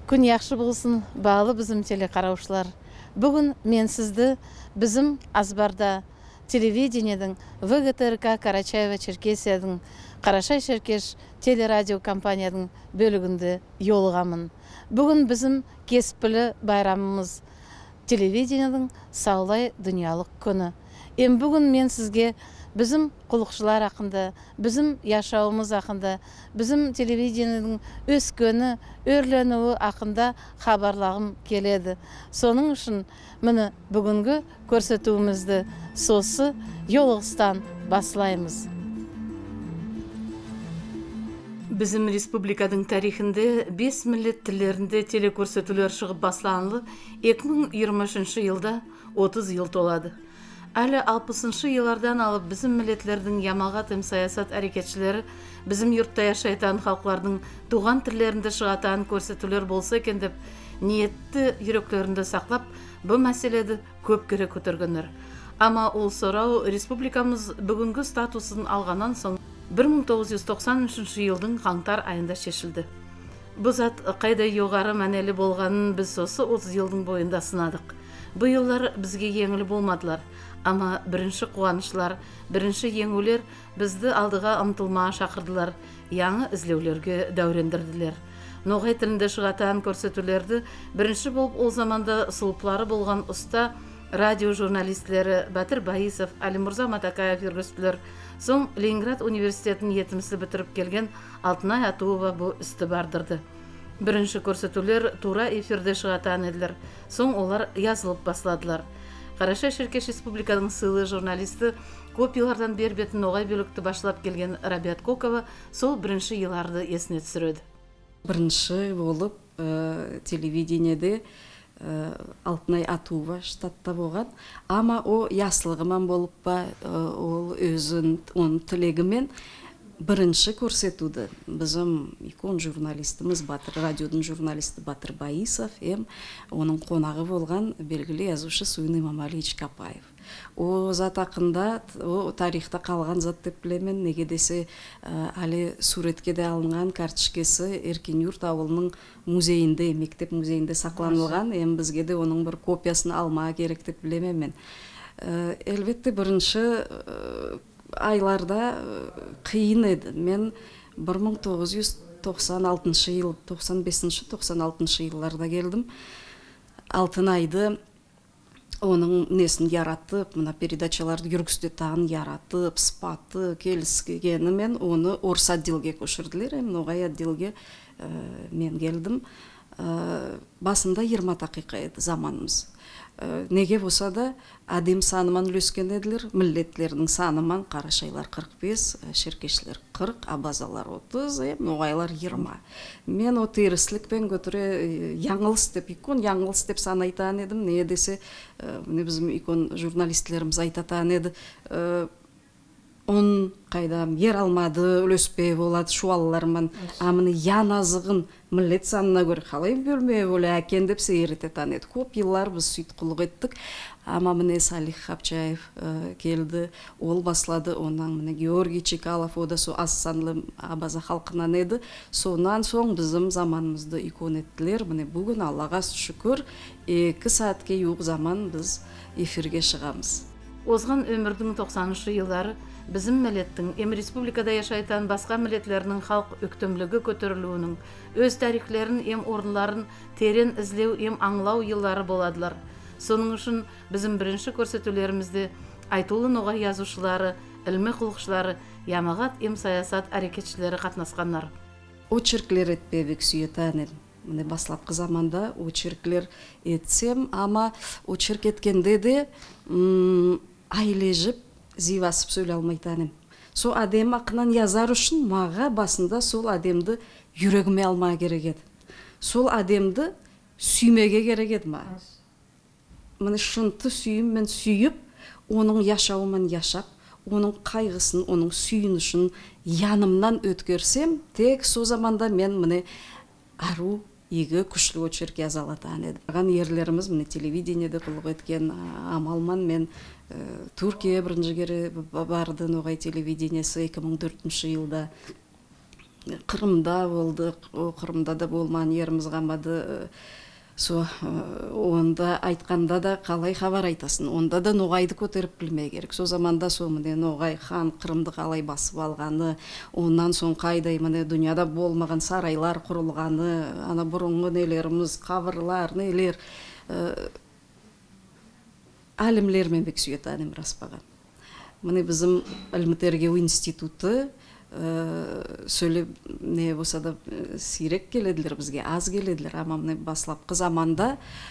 Күн яхшы болсын, бағалы бізім телекараушылар. Бүгін мен сізді бізім Азбарда телевидениедың ВГТРК Карачаево-Черкесияның Қарашай-Шеркеш телерадио компанияның бөлігінде йолығамын. Бүгін бізім кеспілі байрамымыз телевидениедың саулай дүниялық күні. Бүгін мен сізге бізім құлықшылар ақында, бізім яшауымыз ақында, бізім телевидениенің өскені, өрленуі ақында хабарлағым келеді. Соның үшін мені бүгінгі көрсетуімізді сосы йолығыстан басылаймыз. Бізім республикадың тарихында 5 миллет тілерінде телекөрсетулер шығып басыланылы 2023 жылда 30 ел толады. Әлі 60-шы еллардан алып бізім миллетлердің ямаға тым саясат әрекетшілері бізім юртта яшайтан халқлардың туған тілерінде шығатан көрсетулер болса екен деп ниетті жүректерінде сақлап, бұл мәселеді көп кере көтергенер. Ама ол сорау республикамыз бүгінгі статусын алғаннан соң 1993 жылдың қаңтар айында шешілді. Бұл зат қайда жоғары мәнелі болғанын біз осы 30 жылдың бойында сынадық. Бұл еллар бізге еңілі болмадылар. Ама бірінші қуанышлар, бірінші еңулер бізді алдыға ұмтылмаға шақырдылар, яңы ізлеулерге дәурендірділер. Ноғай тілінде шығатан көрсетулерді бірінші болып ол заманда сұлыплары болған ұста радио журналистлері Батыр Баисов, Алимұрза Матакаев жүргізілер. Соң Ленинград университетін етімісі бітіріп келген Алтынай Атуова бұл істі бардырды. Бірінші көрсетулер тура эфирде шығатан еділер. Соң олар yazылып басладылар. Қарашай-Шеркеш республиканың сыйлы журналисті көп елардан бербетін оғай бөлікті башылап келген Рабиат Кокова сол бірінші еларды есіне түсіреді. Бірінші болып телевидениеде Алтынай Атуова штатта болған, ама о яслығымен болып ба, ол өзін, оның тілегімен бірінші көрсетуді. Бізім икон журналистіміз радиодың журналисті Батыр Баисов, оның қонағы болған белгілі язушы Суйын Имамалиевич Капаев. О зат ақында, о тарихта қалған зат деп білемен, неге десе әлі суретке де алынған картішкесі Еркен Юрт ауылының музейінде, мектеп музейінде сақланылған, бізге де оның бір копиясын алма керек деп білемен мен. Әлбетте бірінші айларда қиын еді. Мен 1996 ел, 95-96 елларда келдім. Алтынайды оның несін яратып, мұна передачаларды жүргізді тағын яратып, спаты, келіскені мен оны орыс отделге көшірділер. Оғай отделге мен келдім. Басында 20 дақиқа еді заманымыз. Неге болса да адем саныман үлескен еділер, миллетлердің саныман Қарашайлар 45, Шеркешлер 40, Абазалар 30, Ноғайлар 20. Мен о теріслікпен көтіре яңылыс деп, икон яңылыс деп санайтан едім. Не десе, біздің икон журналистлеріміз айтатан еді, он қайдам ер алмады, үлеспей болады, шуалыларман, амыны ян азығын миллет санына көрі қалай бөлмей болы әкен деп сейрететан еді. Көп еллар біз сөйт құлық еттік. Ама міне Салих Хапчаев келді, ол басылады, онан міне Георгий Чекалов, ода со аз санлы Абаза халқынан еді. Сонан соң біздің заманымызды икон еттілер. Міне бүгін Аллаға шүкір 2 саатке юқ заман біз эфирге шығамыз. Озған өмірдің 90-шы елдары бізім миллеттің республикада яшайтан басқа миллетлерінің халық өктемлігі көтерілуінің, өз тарихлерін, орынларын терен ізлеу, аңлау еллары боладылар. Соның үшін бізім бірінші көрсетулерімізде айтулы ноғай язушылары, ілмі құлықшылары, ямағат, саясат әрекетшілері қатнасқанлар. Очерклер етпебек сүйетәнем. Міне баслапқы заманда очерклер етсем, ама очерк еткенде де айлежіп, зивасып сөйле алмайтаным. Сол адем ақынан язар үшін маға басында сол адемді жүрегіме алма керек еді. Сол адемді сүймеге керек еді ма. Міне шынты сүйім мен сүйіп, оның яшауымен яшап, оның қайғысын, оның сүйінішін янымнан өткерсем, тек сол заманда мен міне ару егі күшлі очерк язалатан еді. Аған ерлеріміз міне телевидениеде құлық еткен амалман мен Түркия бірінші кері барды ноғай телевидениесі 2004 жылда Кырымда болдық, Кырымда да болман еріміз қамады. Онда айтқанда да қалай хабар айтасын, онда да ноғайды көтеріп білмей керек. Со заманда міне ноғай хан Қырымды қалай басып алғаны, онан соң қайдай міне дүнияда болмаған сарайлар құрылғаны, ана бұрынғы нелеріміз, қабырлар, нелер, әлімлермен бек сүйет әнем распаған. Міне біздің Ілмі-Тергеу институты сөйлеп не болса да сирек келеділер бізге, аз келеділер, ама міне баслапқы заманда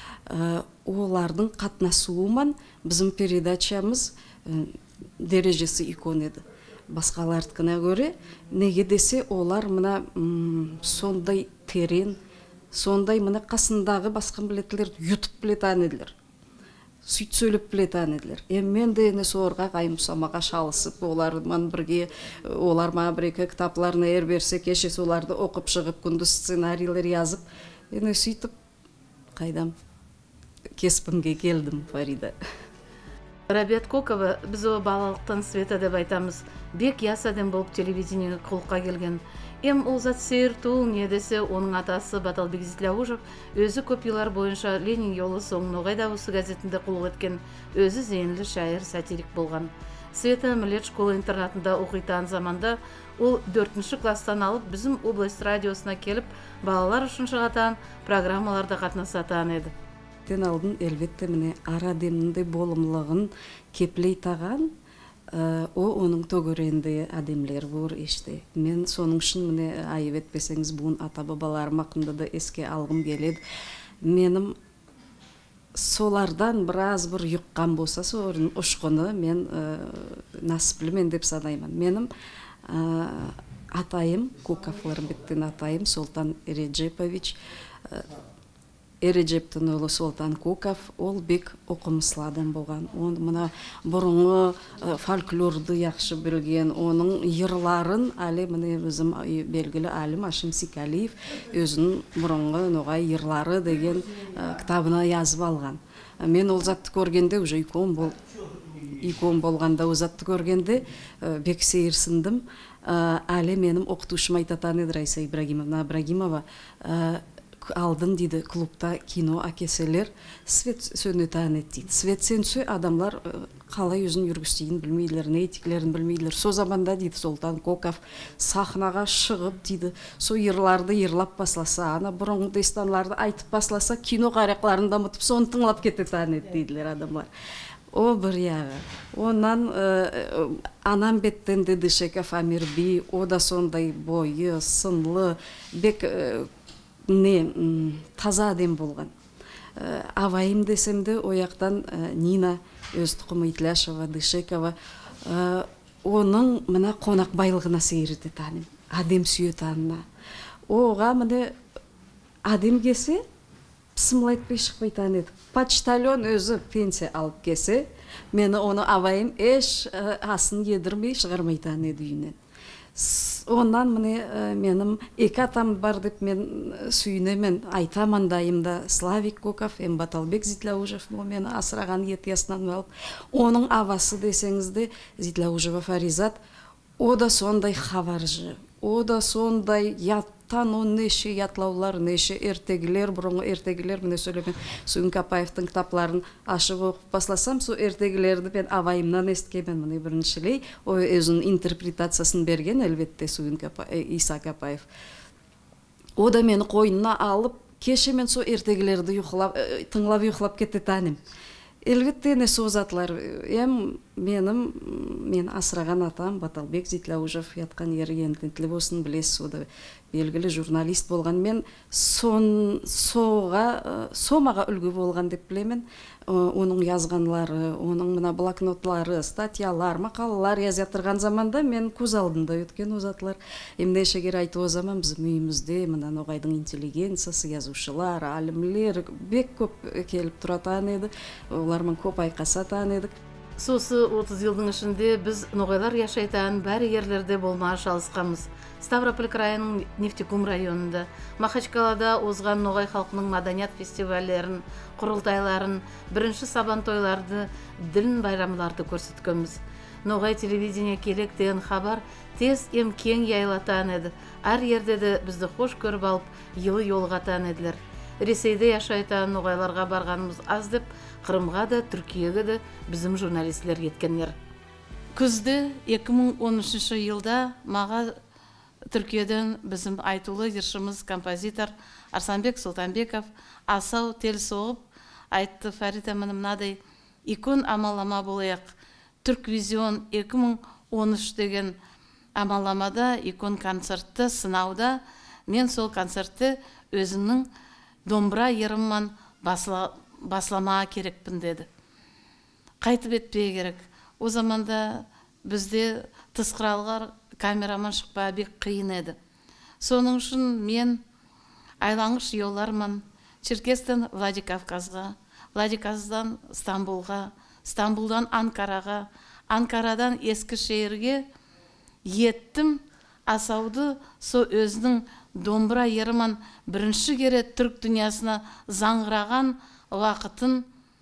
олардың қатнасуымен біздің передачамыз дәрежесі икон еді. Басқалардікіне көре, неге десе олар мына сондай терен, сондай мына қасындағы басқан білетілер ютып білетан еділер. Сөйт сөйлеп білетан еділер. Мен де сорға қайым самаға шалысып, олармен бірге, олар ма бір-екі кітапларына ер берсе, кеше соларды оқып шығып, күнді сценарийлер yazып, сөйтіп қайдам кеспімге келдім, Фарида. Рабиат Кокова, біз о балалықтан Света деп айтамыз, бек яс адам болып телевидениеге құлыққа келген. Ол зат сейіртуыл не десе, оның атасы Баталбек Зитлаужев өзі көп жылдар бойынша Ленин жолы соң Ноғай Дауысы газетінде құлық еткен өзі зейінлі шайыр, сатирик болған. Света Милет школа-интернатында оқитан заманда ол 4-ші класстан алып біздің область радиосына келіп, балалар үшін шығатан программаларда қатнасатан еді. Тен алдын әлбетте міне арадемінде болымлығын кеплей таған, оның төгіренде адемлер бұр еште. Мен соның үшін міне айып етпесеңіз бұн ата-бабаларым ақында да еске алғым келеді. Менім солардан біраз бір юққан болса, соның ұшқыны мен насыплымен деп санаймын. Менім атайым, Кукафларбеттен атайым Солтан Ереджепович, Ереджептің ұлы Солтан Куков, ол бек оқымысладан болған. Он мына бұрынғы фольклорды яқшы білген, оның йырларын әлі міне біздің белгілі әлім Ашим Сикалиев өзінің бұрынғы ноғай йырлары деген кітабына yazып алған. Мен ол затты көргенде, уже икон болғанда ол затты көргенде бек сейірсіндім. Әлі менің оқытушым айтатан еді Райса Ибрагимова, алдын дейді клубта кино әкеселер свет сөнетан ет дейді. Свет сөнсө адамлар қалай өзін жүргістейін білмейлер, нейтіклерін білмейлер. Со заманда дейді Солтан Коков сахнаға шығып дейді, со йырларды йырлап басласа, ана бұрынғы дестанларды айтып басласа, кино қарақларын дамытып, соны тыңлап кететан ет дейділер адамлар. О бір яғы. Онан анам беттен деді Шеков Амирби, о да сондай бойы, сынлы, бек таза адем болған. Авайым десемді ояқтан Нина Өстіқым Итляшева, Дышекова, оның мына қонақ байлығына сейірді таним, адем сүйе танына. Оға міне адем кесе, пысымлайтпай шықпай таниды. Почтальон өзі пенсия алып кесе, мені оны авайым еш асын едірмей шығармай таниды үйінен. Онан міне менің екі атам бар деп мен сүйінемен айтамандайымда Славик Коков, Баталбек Зитлаужев мені асыраған ет ясынан алып. Оның авасы десеңізде Зитлаужева Фаризат, о да сондай хабаржы, о да сондай яттан он неше ятлаулар, неше ертегілер, бұрынғы ертегілер, міне сөйлемен Суынкапаевтың кітапларын ашып оқып басласам, со ертегілерді мен авайымнан есткемен міне біріншілей, өзінің интерпретациясын берген әлбетте Иса Капаев. О да мені қойнына алып, кеше мен со ертегілерді тыңлап ұйықлап кетті таним. Әлбетте не созатлар, мен асыраған атам Баталбек Зитлаужев ятқан ері ентентлі болсын білесіз, ода белгілі журналист болған. Мен сомаға үлгі болған деп білемен, оның язғанлары, оның мына блокнотлары, статьялар, мақалалар язятырған заманда мен көз алдында өткен озатлар. Емде шегер айту о zaman біз мүйімізде мына Ноғайдың интеллигенциясы, язушылар, алімлер бек көп келіп тұратан еді, олармен көп айқасатан едік. Сосы 30 жылдың ішінде біз Ноғайлар яшайтан бәрі ерлерде болмаға шалысқамыз. Ставрополь крайының Нефтекум районында, Махачкалада озған Ноғай халқының маданият фестивальдерін, құрылтайларын, бірінші сабан тойларды, ділін байрамларды көрсеткенбіз. ноғай телевидение керек деген хабар тез ем кең яйлатан еді. Ар ерде де бізді хош көріп алып, елі yolғатан еділер. Ресейде яшайтан ноғайларға барғанымыз аз деп, Қырымға да, Түркиеге де біздің журналистлер кеткенлер. Күзде 2013 жылда маға Түркиеден біздің айтулы жыршымыз композитор Арсанбек Сұлтанбеков асау тел соғып айтты: Фарида, мынадай икон амалама болайық. Түрквизион 2013 деген амаламада икон концертті сынауда мен сол концертті өзімнің домбыра ерімман басламаға керекпін деді. Қайтып етпей керек. О заманда бізде тысқыралғар камераман шықпа бек қиын еді. Соның үшін мен айлаңғыш yollarман Черкестен Владикавказға, Владикавказдан Стамбулға, Стамбулдан Анкараға, Анкарадан Ескішehirге еттім. Асауды со өзінің домбыра еріман бірінші кере түрк дүниясына заңғыраған уақытын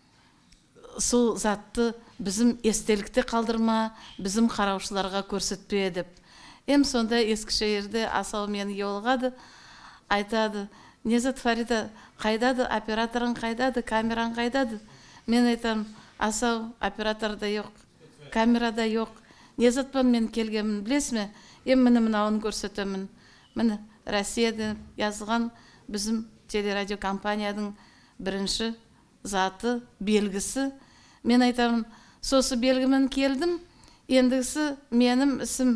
сол затты біздің естелікте қалдырма, біздің қараушыларға көрсетпе деп. Сонда Ескішehirде асау мені yolғады, айтады: Незат, Фарида, қайдады, операторың қайдады, камераң қайдады? Мен айтам: асау, операторда жоқ, камерада жоқ. Незатпан мен келгенмін, білесің ме? Мені мынауын көрсетемін. Мені Россияда жазған біздің телерадио компанияның бірінші заты, белгісі. Мен айтамын: сосы белгімен келдім, ендігісі менің ісім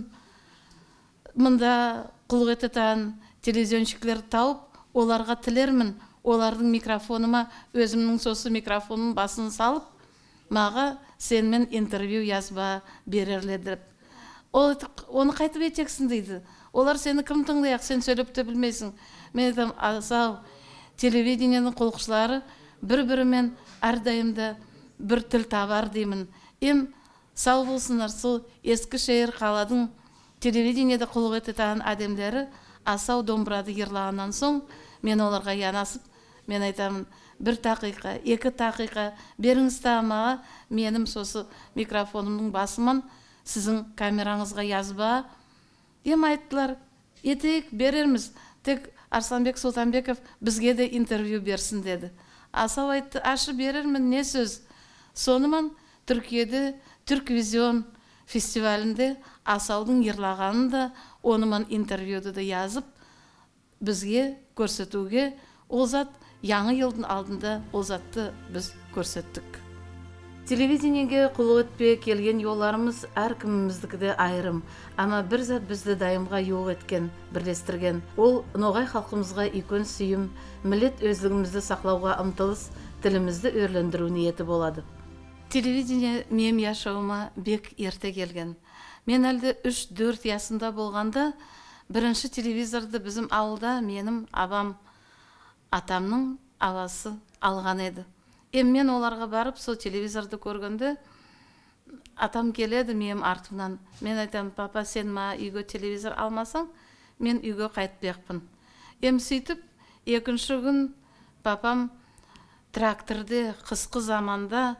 мұнда құлық ететан телевизионщиклер тауып, оларға тілермін, олардың микрофоныма өзімнің сосы микрофонның басын салып, маға сенмен интервью язба берерлер деп. Оны қайтып етексің дейді. Олар сені кім тыңдаяқ, сен сөйлеп те білмейсің. Мен айтам: асау, телевидениенің құлықшылары бір-бірімен әрдайымда бір тіл табар деймін. Сау болсындар, сол Ескішehir қаладың телевидениеде құлық ететін адамдары асау домбырады ерлағаннан соң, мен оларға янасып, мен айтамын: 1 дақиқа, 2 дақиқа беріңіз тамаға, менің сосы микрофонымның басыман сіздің камераңызға язба. Айттылар: етейік, берерміз, тек Арсанбек Сұлтанбеков бізге де интервью берсін деді. Асау айтты: ашы берермін, не сөз? Соныман Түркиеде Түрквизион фестивалінде асаудың ерлағанын да, оныман интервьюді де yazып, бізге көрсетуге, ол зат яңы елдің алдында ол затты біз көрсеттік. Телевидениеге құлық етпе келген yollarımız әркіміміздікі айырым, ама бір зат бізді дайымға yoq еткен, бірлестірген. Ол ноғай халқымызға икон сүйім, милет өзлігімізді сақлауға ұмтылыс, тілімізді өрлендіру ниеті болады. Телевидение мен яшауыма бек ерте келген. Мен әлді 3-4 ясында болғанда, бірінші телевизорды біздің ауылда менің атамның авасы алған еді. Мен оларға барып, сол телевизорды көргенде, атам келеді менің артымнан. Мен айтам: папа, сен ма үйге телевизор алмасаң, мен үйге қайтпақпын. Сөйтіп, екінші күн папам тракторде қысқы заманда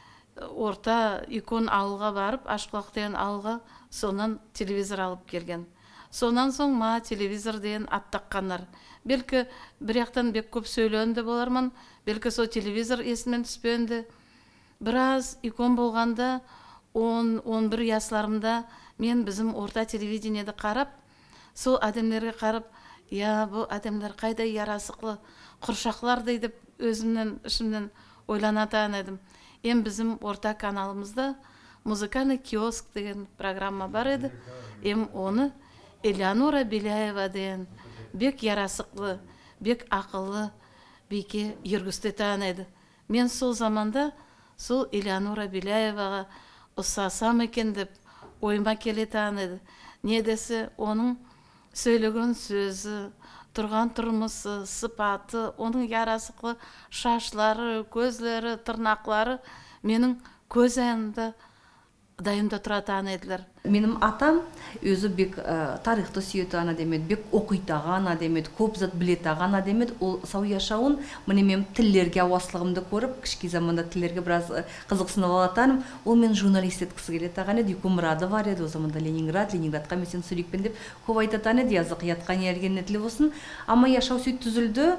орта икон ауылға барып, Ашқұлақ деген ауылға сонан телевизор алып келген. Сонан соң ма телевизор деген аттаққанар. Белкі бір яқтан бек көп сөйлөнді боларман, белкі сол телевизор есімен түспенді. Біраз икон болғанда, 10-11 ясларымда мен біздің орта телевидениеде қарап, сол адамдерге қарап: бұл адамдар қайда ярасықлы, құршақлар дейді, өзімнен, ішімнен ойланатан едім. Біздің орта каналымызда музыкальный киоск деген программа бар еді. Оны Элеонора Беляева деген бек ярасықлы, бек ақылы бейке ергістетан еді. Мен сол заманда сол Элеонора Беляеваға ұсасам екен деп ойыма келетан еді. Не десе, оның сөйлеген сөзі, тұрған тұрмысы, сыпаты, оның ярасықлы шашлары, көзлері, тырнақлары менің көз айында дайымда туратын эдилер. Менің атам өзі бек тарихты сүйетін адемет, бек оқитаған адемет, көп зат білетаған адемет. Ол сау яшауын міне мен тіллерге ауаслығымды көріп, кішкі заманда тіллерге біраз қызықсынып алатаным. Ол мен журналист еткісі келетаған еді, мұрады бар еді. О заманда Ленинградқа мен сен сүрекпен деп көп айтатан еді, язық ятқан ерген етілі болсын. Ама яшау сөйт түзілді.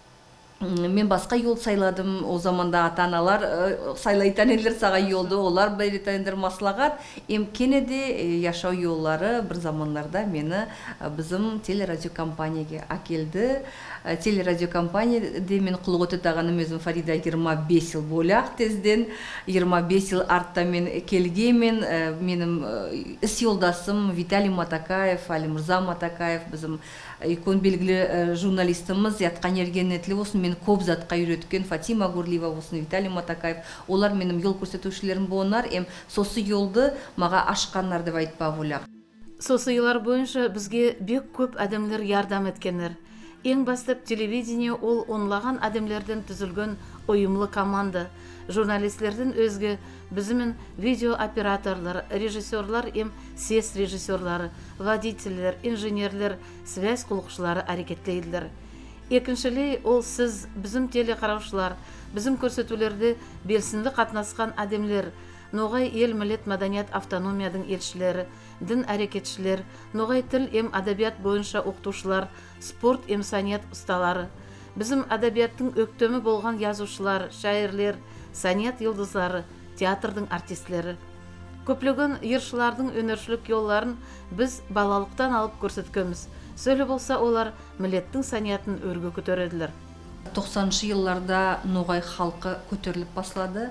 Мен басқа yol сайладым. О заманда ата-аналар сайлайтан еділер саға yolды, олар беретен еділер маслағат. Кенеде яшау yolлары бір заманларда мені біздің телерадиокомпанияға әкелді. Телерадиокомпанияда мен құлық өтетағаным өзім Фарида 25 жыл болақ тезден. 25 жыл артта мен келгемен, менің іс yolдасым Виталий Матакаев, Алимырза Матакаев, біздің икон белгілі журналистіміз ятқан ерген етлі болсын, мен көп затқа үйреткен Фатима Гурлиева болсын, Виталий Матакаев, олар менің yol көрсетушілерім болынар, сосы yolды маға ашқанлар деп айтпа болақ. Сосы yıllar бойынша бізге бек көп әдемлер ярдам еткенер. Ең бастап телевидение ол онлаған әдемлерден түзілген ойымлы команда. Журналистлерден өзге бізімен видеооператорлар, режиссерлар, сес режиссерлары, водительлер, инженерлер, связь құлықшылары әрекеттейділер. Екіншілей, ол сіз, бізім телекараушылар, бізім көрсетулерді белсінді қатынасқан әдемлер, ноғай ел милет маданият автономиядың елшілері, дін әрекетшілер, ноғай тіл әдәбият бойынша оқытушылар, спорт саният ұсталары, бізім әдәбияттың өктөмі болған язушылар, шайырлер, саният йылдызлары, театрдың артистлері. Көплеген ершылардың өнершілік yolларын біз балалықтан алып көрсеткөміз. Сөйлі болса олар милеттің саниятын өрге көтереділер. 90-шы yıllarda ноғай халқы көтеріліп басылады.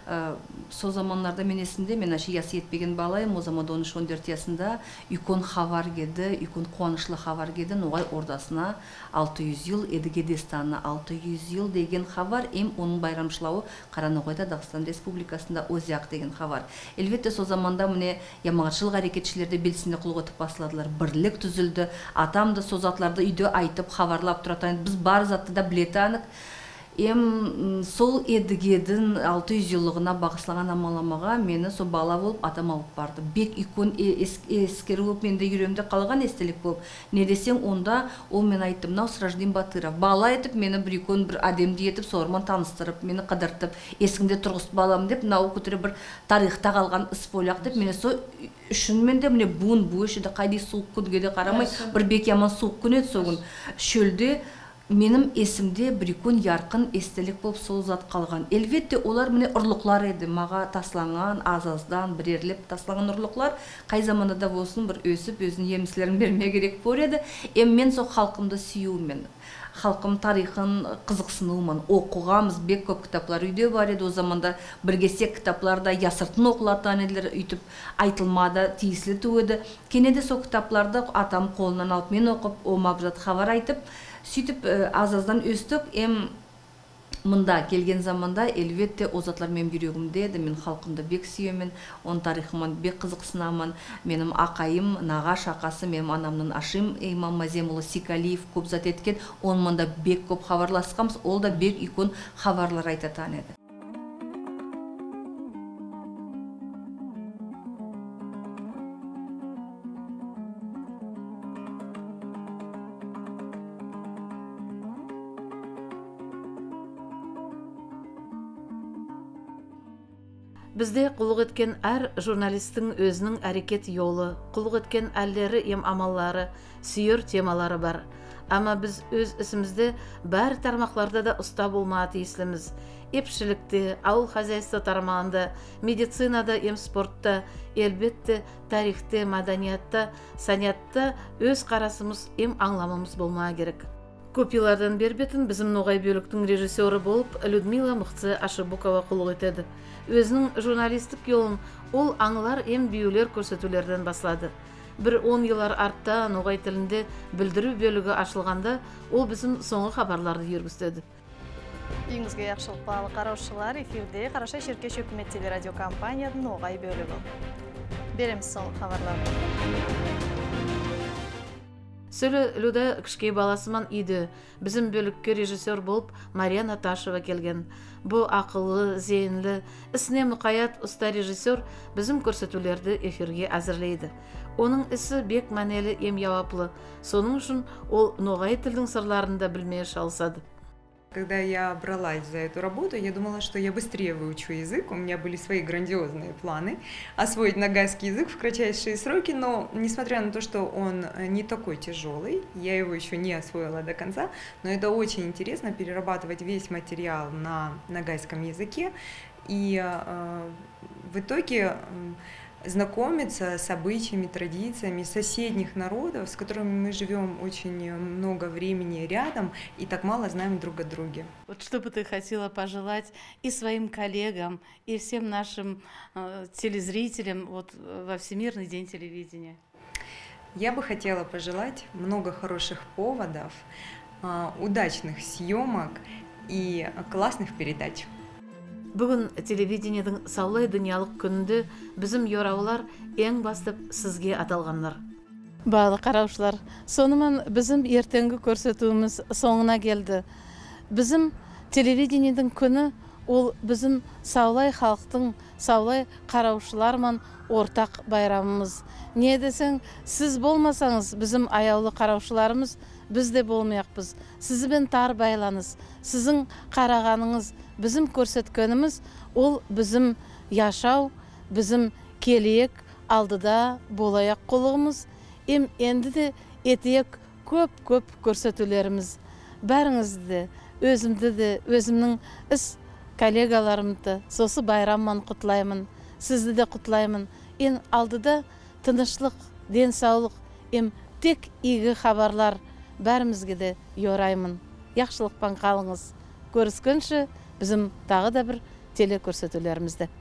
Со заманларда мен есімде, мен әші ясы етпеген балайым, о заманда 13-14 ясында үйкон хавар кеді, үйкон қуанышлы хавар кеді, ноғай ордасына 600 yıl, Едіге Дестанына 600 yıl деген хавар, оның байрамшылауы Қараноғайда Дағыстан Республикасында Озяқ деген хавар. Әлбетте, со заманда міне ямағатшылық әрекетшілерді белсінде құлық өтіп басыладылар, бірлік түзілді, атамды со затларды үйде айтып, хаварлап тұратайын, біз бар затты да білетанық. Сол Едігедің 600 yıllығына бағыслаған амаламаға мені со бала болып атам алып барды. Бек икон ескері болып, менде үйремде қалған естелік болып. Не десең, онда ол мен айттым, нау Сраждин Батыров. Бала етіп, мені бір икон, бір адемді етіп, сорман таныстырып, мені қыдыртып, ескімде тұрғызып балам деп, нау көтірі бір тарихта қалған іс болақ деп, мені со үшін менде міне буын бұшы да қайды суық күнге де қарамай, бір бек яман суық күн еді соғын шөлде. Менің есімде бір икон ярқын естелік болып сол зат қалған. Әлбетте олар міне ұрлықлар еді, маға тасланған, азаздан бірерлеп тасланған ұрлықлар. Қай заманда да болсын бір өсіп, өзінің еміслерін бермей керек бор еді. Мен сол халқымды сүюмен, халқым тарихын қызықсынумен, оқуғамыз бек көп кітаплар үйде бар еді. О заманда біргесек кітапларда ясыртын оқылатан еділер, үйтіп айтылмада тиісілі туеді. Кенеде сол кітапларды атам қолынан алып мен оқып, о мабжат хабар айтып, сөйтіп азаздан өстік. Мұнда келген заманда әлбетте озатлар мен жүрегімде еді, мен халқымды бек сүйемін, оның тарихымын бек қызықсынамын. Менің ақайым, нағаш ақасы, менің анамның ашым Имам Маземұлы Сикалиев көп зат еткен, оның мұнда бек көп хабарласқамыз, ол да бек икон хабарлар айтатан еді. Бізде құлық еткен әр журналистің өзінің әрекет yolu, құлық еткен әлдері амаллары, сүйер темалары бар. Ама біз өз ісімізде бәр тармақларда да ұста болма тиісліміз. Епшілікте, ауыл хозяйство тармағында, медицинада, спортта, әлбетте, тарихте, маданиятта, саниятта өз қарасымыз, аңламамыз болма керек. Көп yıllardan бербетін біздің ноғай бөліктің режиссері болып Людмила Мықты Ашыбукова құлық етеді. Өзінің журналистік yolын ол аңлар бүйелер көрсетулерден басылады. Бір 10 yıllar артта ноғай тілінде білдіру бөлігі ашылғанда ол біздің соңғы хабарларды ергістеді. Үйіңізге яқшылық балы қараушылар, эфирде Қараша Шеркеш өкімет телерадиокомпанияның ноғай бөлігі. Береміз соңғы хабарларды. Сөйлі Люда кішкей баласыман үйді. Біздің бөлікке режиссер болып Мария Наташева келген. Бұл ақылы, зейінлі, ісіне мұқаят ұста режиссер біздің көрсетулерді эфирге әзірлейді. Оның ісі бек мәнелі ем яваплы. Соның үшін ол ноғай тілдің сырларында білмей шалсады. Когда я бралась за эту работу, я думала, что я быстрее выучу язык. У меня были свои грандиозные планы освоить ногайский язык в кратчайшие сроки, но несмотря на то, что он не такой тяжелый, я его еще не освоила до конца, но это очень интересно перерабатывать весь материал на ногайском языке и в итоге знакомиться с обычаями, традициями соседних народов, с которыми мы живем очень много времени рядом и так мало знаем друг о друге. Вот что бы ты хотела пожелать и своим коллегам, и всем нашим телезрителям вот, во Всемирный день телевидения? Я бы хотела пожелать много хороших поводов, удачных съемок и классных передач. Бүгін телевидениедің саулай дүниялық күнді біздің йораулар ең бастып сізге аталғанлар. Балы қараушылар, сонымен біздің ертеңгі көрсетуіміз соңына келді. Біздің телевидениедің күні ол біздің саулай халықтың, саулай қараушылармен ортақ байрамымыз. Не десең, сіз болмасаңыз, біздің аяулы қараушыларымыз бізде болмаяқпыз. Сізбен тар байланыс, сіздің қарағаныңыз, bizim көрсеткенimiz ол bizim yaşау, bizim келек алдыда болаяқ қолығымыз, енді де етек көп көрсетулеріміз. Бәріңізді де, өзімді де, өзімнің іс коллегаларымды сосы байрамман құтлаймын, сізді де құтлаймын. Алдыда тынышлық, денсаулық, тек игі хабарлар бәрімізге де yorаймын. Яқшылықпан қалыңыз. Көріскенше bizim тағы да бір телекөрсетулерімізді.